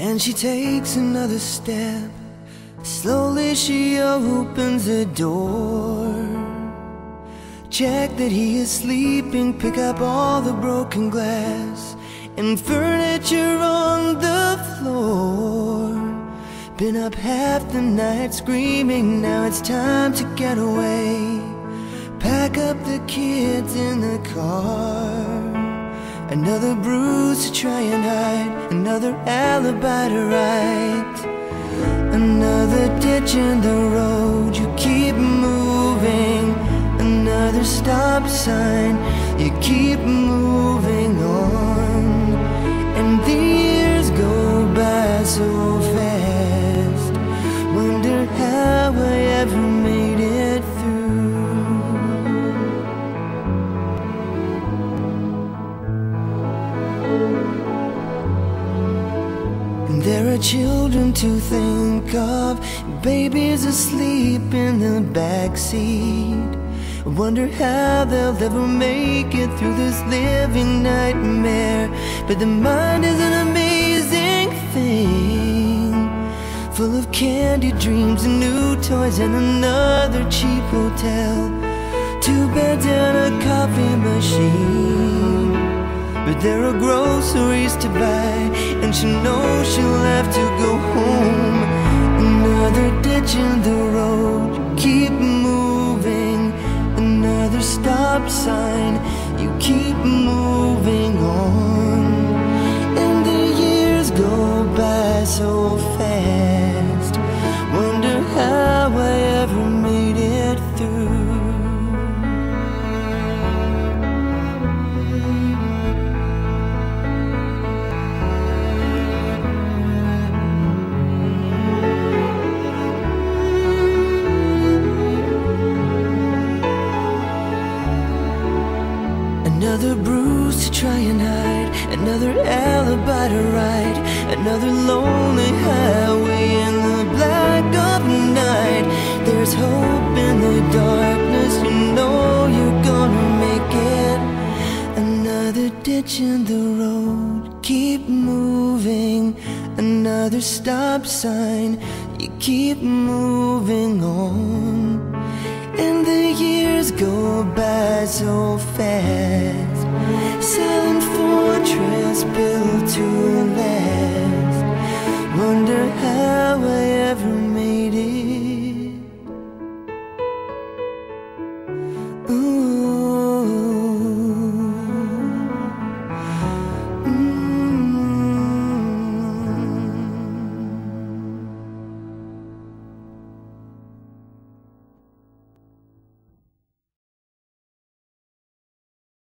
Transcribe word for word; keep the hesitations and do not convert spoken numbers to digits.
And she takes another step. Slowly she opens the door. Check that he is sleeping, pick up all the broken glass and furniture on the floor. Been up half the night screaming, now it's time to get away. Pack up the kids in the car. Another bruise to try and hide, another alibi to write, another ditch in the road. You keep moving, another stop sign. You keep moving on, and the years go by so fast. Wonder how I ever made it through. And there are children to think of, babies asleep in the backseat. I wonder how they'll ever make it through this living nightmare. But the mind is an amazing thing, full of candy dreams and new toys and another cheap hotel, two beds and a coffee machine. But there are groceries to buy, and she knows she'll have to go home. Another ditch in the road. You keep moving, another stop sign. You keep moving on, and the years go by so fast. Wonder how I ever made it through. Another bruise to try and hide, another alibi to write, another lonely highway in the black of night. There's hope in the darkness, you know you're gonna make it. Another ditch in the road. Keep moving, another stop sign. You keep moving on, and the years go by so fast. Silent